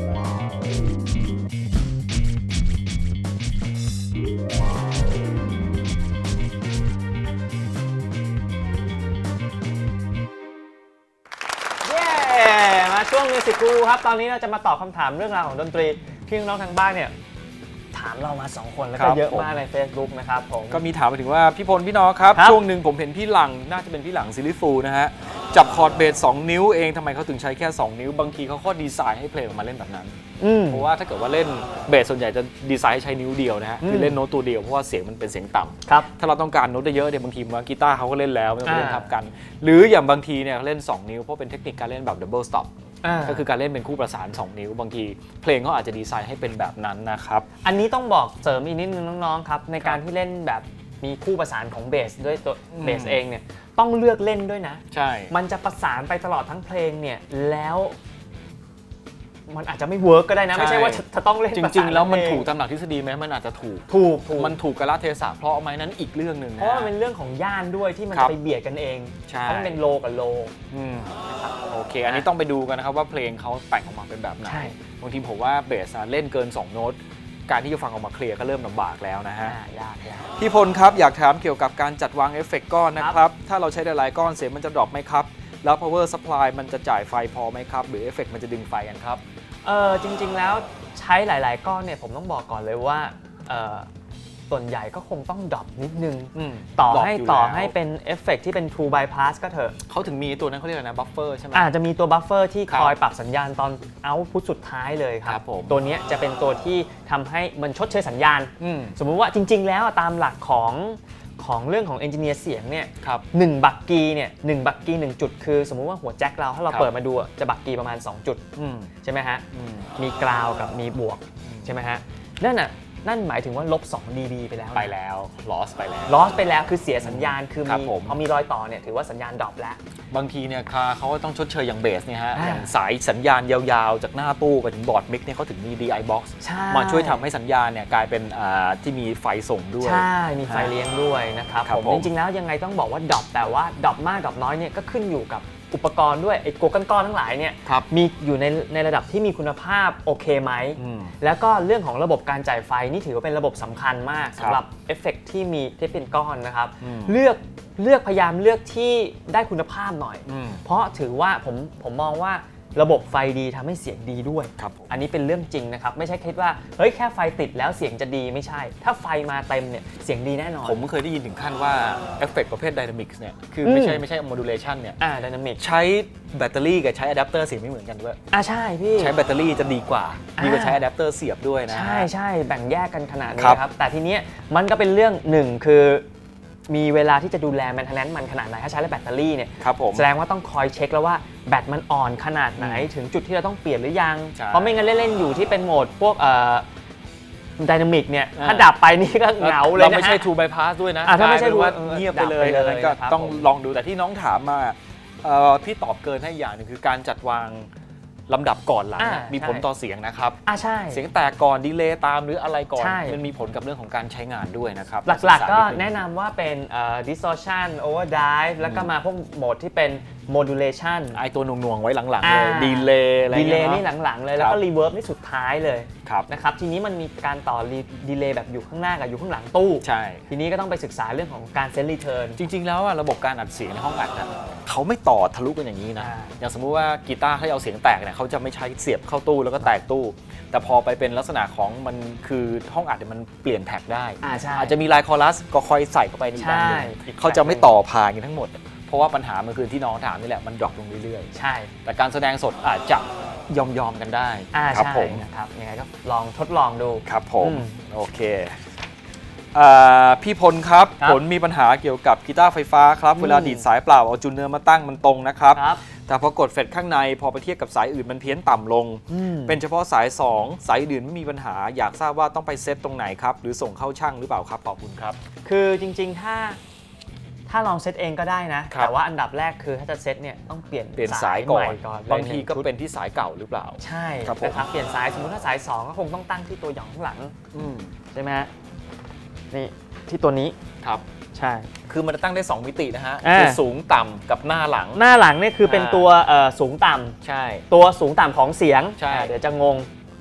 ช่วงมิวสิกกูรูครับตอนนี้เราจะมาตอบคำถามเรื่องราวของดนตรีที่น้องๆทางบ้านเนี่ยถามเรามา2คนแล้วก็เยอะมากใน Facebook นะครับผมก็มีถามมาถึงว่าพี่พลพี่น้องครับช่วงหนึ่งผมเห็นพี่หลังน่าจะเป็นพี่หลังซิลิฟูนะฮะจับคอร์ดเบส2นิ้วเองทำไมเขาถึงใช้แค่2นิ้วบางทีเขาก็ดีไซน์ให้เพลงออกมาเล่นแบบนั้นเพราะว่าถ้าเกิดว่าเล่นเบสส่วนใหญ่จะดีไซน์ให้ใช้นิ้วเดียวนะฮะคือเล่นโน้ตตัวเดียวเพราะว่าเสียงมันเป็นเสียงต่ำถ้าเราต้องการโน้ตเยอะเนี่ยบางทีกีตาร์เขาก็เล่นแล้วไม่ต้องเล่นทับกันหรืออย่างบางทีเนี่ยเล่น2นิ้วเพราะเป็นเทคนิคการเล่นแบบดับเบิลสต็อปก็คือการเล่นเป็นคู่ประสาน2นิ้วบางทีเพลงเขาอาจจะดีไซน์ให้เป็นแบบนั้นนะครับอันนี้ต้องบอกเสริมอีกนิดนึงน้องๆครับในการที่เล่นแบบมีคู่ประสานของเบสด้วยตัวเบสเองเนี่ยต้องเลือกเล่นด้วยนะใช่มันจะประสานไปตลอดทั้งเพลงเนี่ยแล้วมันอาจจะไม่เวิร์กก็ได้นะไม่ใช่ว่าจะต้องเล่นจริงๆแล้วมันถูกตามหลักทฤษฎีไหมมันอาจจะถูกมันถูกกาลเทศะเพราะไหมนั้นอีกเรื่องหนึ่งนะเพราะว่าเป็นเรื่องของย่านด้วยที่มันจะไปเบียดกันเองเพราะมันเป็นโลกับโลโอเคอันนี้ต้องไปดูกันนะครับว่าเพลงเขาแต่งออกมาเป็นแบบไหนบางทีผมว่าเบสเล่นเกิน2โน้ตการที่จะฟังออกมาเคลียร์ก็เริ่มลำบากแล้วนะฮะยากพี่พลครับอยากถามเกี่ยวกับการจัดวางเอฟเฟกต์ก้อนนะครับถ้าเราใช้หลายๆก้อนเสียงมันจะดรอปไหมครับแล้ว power supply มันจะจ่ายไฟพอไหมครับหรือเอฟเฟกต์มันจะดึงไฟกันครับจริงๆแล้วใช้หลายๆก้อนเนี่ยผมต้องบอกก่อนเลยว่าส่วนใหญ่ก็คงต้องดรอปนิดนึงต่อให้เป็นเอฟเฟกต์ที่เป็น True Bypass ก็เถอะเขาถึงมีตัวนั้นเขาเรียกอะไรนะบัฟเฟอร์ใช่ไหมจะมีตัวบัฟเฟอร์ที่คอยปรับสัญญาณตอนเอาท์พุตสุดท้ายเลยครับตัวนี้จะเป็นตัวที่ทำให้มันชดเชยสัญญาณสมมุติว่าจริงๆแล้วตามหลักของเรื่องของเอนจิเนียร์เสียงเนี่ย1บักกีเนี่ย1บักกี1จุดคือสมมุติว่าหัวแจ็คเราถ้าเราเปิดมาดูจะบักกีประมาณ2จุดใช่ไหมฮะมีกราวกับมีบวกใช่ไหมฮะนั่นหมายถึงว่าลบ2 dB ไปแล้ว loss ไปแล้วคือเสียสัญญาณคือพอมีรอยต่อเนี่ยถือว่าสัญญาณดรอปแล้วบางทีเนี่ยเขาก็ต้องชดเชยอย่างเบสเนี่ยฮะอย่างสายสัญญาณยาวๆจากหน้าตู้ไปถึงบอร์ดมิกเนี่ยเขาถึงมี DI box มาช่วยทำให้สัญญาณเนี่ยกลายเป็นที่มีไฟส่งด้วยใช่มีไฟเลี้ยงด้วยนะครับผมจริงๆแล้วยังไงต้องบอกว่าดรอปแต่ว่าดรอปมากดรอปน้อยเนี่ยก็ขึ้นอยู่กับอุปกรณ์ด้วยไอ้โกลก้อนทั้งหลายเนี่ยมีอยู่ในระดับที่มีคุณภาพโอเคไหมแล้วก็เรื่องของระบบการจ่ายไฟนี่ถือว่าเป็นระบบสำคัญมากสำหรับเอฟเฟกต์ที่มีที่เป็นก้อนนะครับเลือกพยายามเลือกที่ได้คุณภาพหน่อยเพราะถือว่าผมมองว่าระบบไฟดีทำให้เสียงดีด้วยอันนี้เป็นเรื่องจริงนะครับไม่ใช่คิดว่าเฮ้ยแค่ไฟติดแล้วเสียงจะดีไม่ใช่ถ้าไฟมาเต็มเนี่ยเสียงดีแน่นอนผมเคยได้ยินถึงขั้นว่าเอฟเฟกต์ประเภท Dynamics เนี่ยคือไม่ใช่ modulation เนี่ย Dynamic ใช้แบตเตอรี่กับใช้อะแดปเตอร์เสียงไม่เหมือนกันด้วยใช่พี่ใช้แบตเตอรี่จะดีกว่าใช้อะแดปเตอร์เสียบด้วยนะใช่แบ่งแยกกันขนาดนี้ครับแต่ทีนี้มันก็เป็นเรื่องหนึ่งคือมีเวลาที่จะดูแลแมนเทนแนนซ์มันขนาดไหนถ้าใช้แล้วแบตเตอรี่เนี่ยแสดงว่าต้องคอยเช็คแล้วว่าแบตมันอ่อนขนาดไหนถึงจุดที่เราต้องเปลี่ยนหรือยังเพราะไม่งั้นเล่นๆอยู่ที่เป็นโหมดพวกไดนามิกเนี่ยถ้าดับไปนี่ก็เหงาเลยนะเราไม่ใช่ True Bypass ด้วยนะถ้าไม่ใช่ว่าเงียบไปเลยก็ต้องลองดูแต่ที่น้องถามมาพี่ตอบเกินให้อย่างหนึ่งคือการจัดวางลำดับก่อนหลังมีผลต่อเสียงนะครับใช่เสียงแตกก่อนดีเลย์ตามหรืออะไรก่อนมันมีผลกับเรื่องของการใช้งานด้วยนะครับหลักๆก็แนะนำว่าเป็น distortion overdrive แล้วก็มาพวกโหมดที่เป็น modulation ไอตัวหน่วงๆไว้หลังๆเลยดีเลย์อะไรนี่หลังๆเลยแล้วก็ reverb นี่สุดท้ายเลยนะครับทีนี้มันมีการต่อดีเลย์แบบอยู่ข้างหน้ากับอยู่ข้างหลังตู้ใช่ทีนี้ก็ต้องไปศึกษาเรื่องของการเซตรีเทิร์นจริงๆแล้วระบบการอัดเสียงในห้องอัดเขาไม่ต่อทะลุกันอย่างนี้นะอย่างสมมุติว่ากีตาร์ถ้าเอาเสียงแตกเนี่ยเขาจะไม่ใช้เสียบเข้าตู้แล้วก็แตกตู้แต่พอไปเป็นลักษณะของมันคือห้องอัดมันเปลี่ยนแท็กได้อาจจะมีไลน์คอรัสก็คอยใส่เข้าไปในด้านนึงเขาจะไม่ต่อผ่านกันทั้งหมดเพราะว่าปัญหามันคือที่น้องถามนี่แหละมันดรอปลงเรื่อยๆใช่แต่การแสดงสดอาจจะยอมกันได้ครับผมนะครับยังไงก็ลองทดลองดูครับผมโอเคพี่พลครับผลมีปัญหาเกี่ยวกับกีตาร์ไฟฟ้าครับเวลาดีดสายเปล่าเอาจูเนอร์มาตั้งมันตรงนะครับแต่พอกดเฟดข้างในพอไปเทียบกับสายอื่นมันเพี้ยนต่ำลงเป็นเฉพาะสาย2สายอื่นไม่มีปัญหาอยากทราบว่าต้องไปเซตตรงไหนครับหรือส่งเข้าช่างหรือเปล่าครับขอบคุณครับคือจริงๆถ้าลองเซตเองก็ได้นะแต่ว่าอันดับแรกคือถ้าจะเซตเนี่ยต้องเปลี่ยนสายก่อนบางทีก็เป็นที่สายเก่าหรือเปล่าใช่นะครับเปลี่ยนสายสมมติถ้าสาย2ก็คงต้องตั้งที่ตัวหย่องข้างหลังใช่ไหมนี่ที่ตัวนี้ครับใช่คือมันจะตั้งได้2มิตินะฮะคือสูงต่ำกับหน้าหลังเนี่ยคือเป็นตัวสูงต่ำใช่ตัวสูงต่ำของเสียงใช่เดี๋ยวจะงง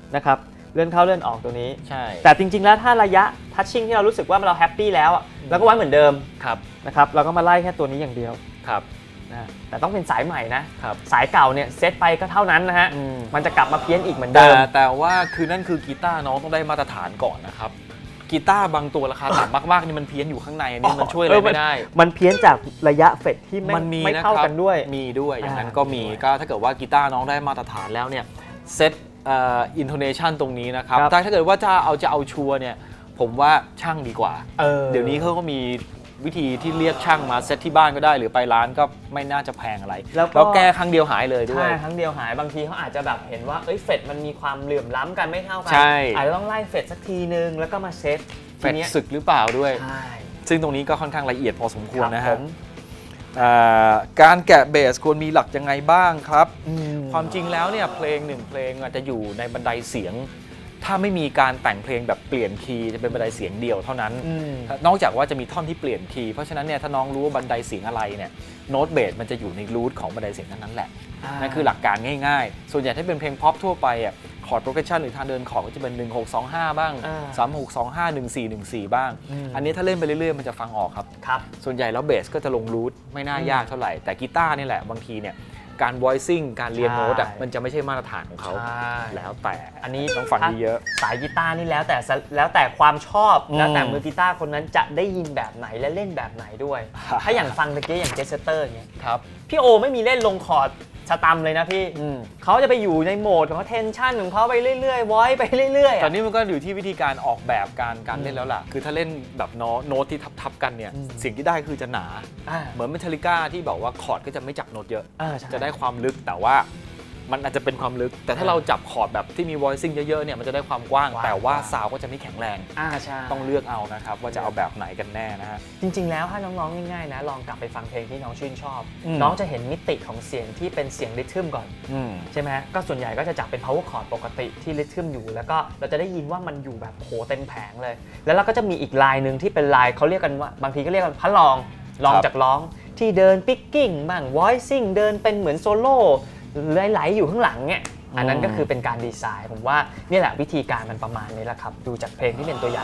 นะครับเลื่อนเข้าเลื่อนออกตัวนี้ใช่แต่จริงๆแล้วถ้าระยะทัชชิ่งที่เรารู้สึกว่าเราแฮปปี้แล้วเราก็ไว้เหมือนเดิมนะครับเราก็มาไล่แค่ตัวนี้อย่างเดียวนะแต่ต้องเป็นสายใหม่นะสายเก่าเนี่ยเซตไปก็เท่านั้นนะฮะมันจะกลับมาเพี้ยนอีกเหมือนเดิมแต่ว่าคือนั่นคือกีตาร์น้องต้องได้มาตรฐานก่อนนะครับกีตาร์บางตัวราคาต่ำมากๆนี่มันเพี้ยนอยู่ข้างในนี่มันช่วยอะไรไม่ได้มันเพี้ยนจากระยะเฟดที่ไม่เท่ากันด้วยมีด้วยอย่างนั้นก็มีก็ถ้าเกิดว่ากีตาร์น้องได้มาตรฐานแล้วเนี่ยเซตอินโทเนชันตรงนี้นะครับแต่ถ้าเกิดว่าจะเอาชัวร์เนี่ยผมว่าช่างดีกว่าเดี๋ยวนี้เขาก็มีวิธีที่เรียกช่างมาเซตที่บ้านก็ได้หรือไปร้านก็ไม่น่าจะแพงอะไรแล้วแก้ครั้งเดียวหายเลยด้วยใช่ครั้งเดียวหายบางทีเขาอาจจะแบบเห็นว่าเฟดมันมีความเหลื่อมล้ำกันไม่เท่ากันอาจจะต้องไล่เฟดสักทีนึงแล้วก็มาเซตเฟดสึกหรือเปล่าด้วยซึ่งตรงนี้ก็ค่อนข้างละเอียดพอสมควรนะฮะการแกะเบสควรมีหลักยังไงบ้างครับความจริงแล้วเนี่ยเพลง1เพลงอาจจะอยู่ในบันไดเสียงถ้าไม่มีการแต่งเพลงแบบเปลี่ยนคีย์จะเป็นบันไดเสียงเดียวเท่านั้นนอกจากว่าจะมีท่อนที่เปลี่ยนคีย์เพราะฉะนั้นเนี่ยถ้าน้องรู้ว่าบันไดเสียงอะไรเนี่ยโน้ตเบสมันจะอยู่ในรูทของบันไดเสียงนั้นแหละนั่นคือหลักการง่ายๆส่วนใหญ่ถ้าเป็นเพลงพ็อปทั่วไปคอร์ดโปรเกรสชันหรือทางเดินคอร์ดก็จะเป็น1625บ้าง3625 1414บ้างอันนี้ถ้าเล่นไปเรื่อยๆมันจะฟังออกครับส่วนใหญ่แล้วเบสก็จะลงรูทไม่น่ายากเท่าไหร่แต่กีตาร์นี่แหละบางทีเนี่ยการ voicing การเรียนโน้ตมันจะไม่ใช่มาตรฐานของเขาแล้วแต่อันนี้ต้องฟังเยอะสายกีตาร์นี่แล้วแต่ความชอบแล้วแต่มือกีตาร์คนนั้นจะได้ยินแบบไหนและเล่นแบบไหนด้วยถ้าอย่างฟังตะกี้อย่างเจสเตอร์เนี่ยพี่โอไม่มีเล่นลงคอร์ดสตัมเลยนะพี่เขาจะไปอยู่ในโหมดของเขาเทนชั่นของเขาไปเรื่อยๆวอยไปเรื่อยๆตอนนี้มันก็อยู่ที่วิธีการออกแบบการเล่นแล้วล่ะคือถ้าเล่นแบบโน้ตที่ทับกันเนี่ยสิ่งที่ได้คือจะหนาเหมือนเมทัลลิก้าที่บอกว่าคอร์ดก็จะไม่จับโน้ตเยอะจะได้ความลึกแต่ว่ามันอาจจะเป็นความลึกแต่ถ้าเราจับคอร์ดแบบที่มี voicing เยอะๆเนี่ยมันจะได้ความกว้างแต่ว่าซาวก็จะไม่แข็งแรงต้องเลือกเอานะครับว่าจะเอาแบบไหนกันแน่นะฮะจริงๆแล้วถ้าน้องๆง่ายๆนะลองกลับไปฟังเพลงที่น้องชื่นชอบน้องจะเห็นมิติของเสียงที่เป็นเสียงริทึมก่อนใช่ไหมก็ส่วนใหญ่ก็จะจับเป็น power chord ปกติที่ริทึมอยู่แล้วก็เราจะได้ยินว่ามันอยู่แบบโหเต็มแผงเลยแล้วเราก็จะมีอีกลายหนึ่งที่เป็นลายเขาเรียกกันว่าบางทีก็เรียกกันพระรองจากร้องที่เดิน picking บ้าง voicing เดินเป็นเหมือนโซโล่ไหลๆอยู่ข้างหลังเนี่ยอันนั้นก็คือเป็นการดีไซน์ผมว่านี่แหละวิธีการมันประมาณนี้แหละครับดูจากเพลงที่เป็นตัวอย่าง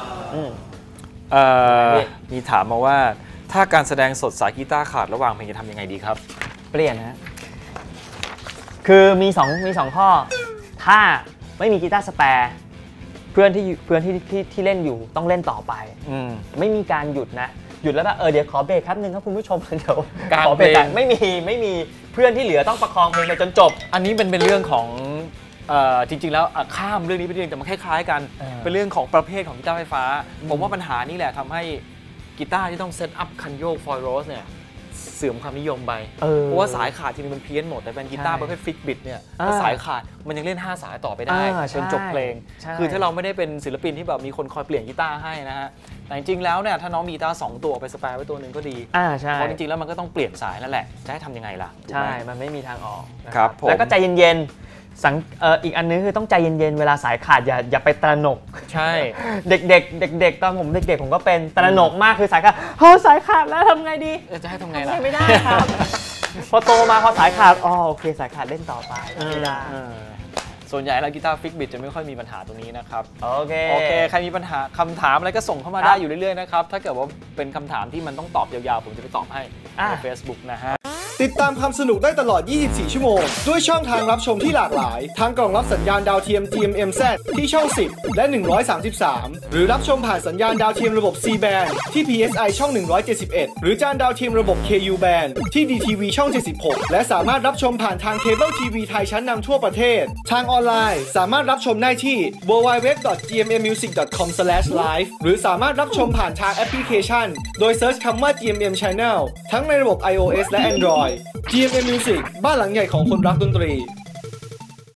มีถามมาว่าถ้าการแสดงสดสายกีตาร์ขาดระหว่างเพลงจะทำยังไงดีครับเปลี่ยนนะคือมี2ข้อถ้าไม่มีกีตาร์สแปร์เพื่อนที่เล่นอยู่ต้องเล่นต่อไปไม่มีการหยุดนะหยุดแล้วแบบเดี๋ยวขอเบรกครับนึงครับคุณผู้ชมเดี๋ยวขอเบรกไม่มีเพื่อนที่เหลือต้องประคองเพลงไปจนจบอันนี้เป็นเรื่องของจริงๆแล้วข้ามเรื่องนี้ไปเรื่องแต่มันคล้ายๆกันเป็นเรื่องของประเภทของกีตาร์ไฟฟ้าผมว่าปัญหานี้แหละทำให้กีตาร์ที่ต้องเซตอัพคันโยกฟอยล์โรสเนี่ยเสื่อมความนิยมไปเพราะว่าสายขาดทีนี้มันเพี้ยนหมดแต่เป็นกีตาร์ประเภทฟิกบิดเนี่ยถ้าสายขาดมันยังเล่น5สายต่อไปได้จนจบเพลงคือถ้าเราไม่ได้เป็นศิลปินที่แบบมีคนคอยเปลี่ยนกีตาร์ให้นะฮะแต่จริงๆแล้วเนี่ยถ้าน้องมีกีตาร์2ตัวไปสแปร์ไว้ตัวหนึ่งก็ดีเพราะจริงๆแล้วมันก็ต้องเปลี่ยนสายนั่นแหละจะให้ทำยังไงล่ะใช่มันไม่มีทางออกครับแล้วก็ใจเย็นๆอีกอันนึงคือต้องใจเย็นๆเวลาสายขาดอย่าไปตระหนกใช่เด็กตอนผมเด็กๆผมก็เป็นตระหนกมากคือสายขาดสายขาดแล้วทำไงดีจะให้ทำไงล่ะไม่ได้ครับพอโตมาพอสายขาดโอเคสายขาดเล่นต่อไปไม่ได้ส่วนใหญ่แล้วกีตาร์ฟิกบิดจะไม่ค่อยมีปัญหาตรงนี้นะครับโอเคใครมีปัญหาคำถามอะไรก็ส่งเข้ามาได้อยู่เรื่อยๆนะครับถ้าเกิดว่าเป็นคำถามที่มันต้องตอบยาวๆผมจะไปตอบให้ใน Facebook นะฮะติดตามความสนุกได้ตลอด 24 ชั่วโมงด้วยช่องทางรับชมที่หลากหลายทางกล่องรับสัญญาณดาวเทียม GMMZ ที่ช่อง 10 และ 133 หรือรับชมผ่านสัญญาณดาวเทียมระบบ C band ที่ PSI ช่อง 171 หรือจานดาวเทียมระบบ KU band ที่ DTV ช่อง 76 และสามารถรับชมผ่านทางเคเบิลทีวีไทยชั้นนำทั่วประเทศทางออนไลน์สามารถรับชมได้ที่ www.gmmmusic.com/live หรือสามารถรับชมผ่านทางแอปพลิเคชันโดยเซิร์ชคำว่า GMM Channel ทั้งในระบบ iOS และ Android GMM Music บ้านหลังใหญ่ของคนรักดนตรี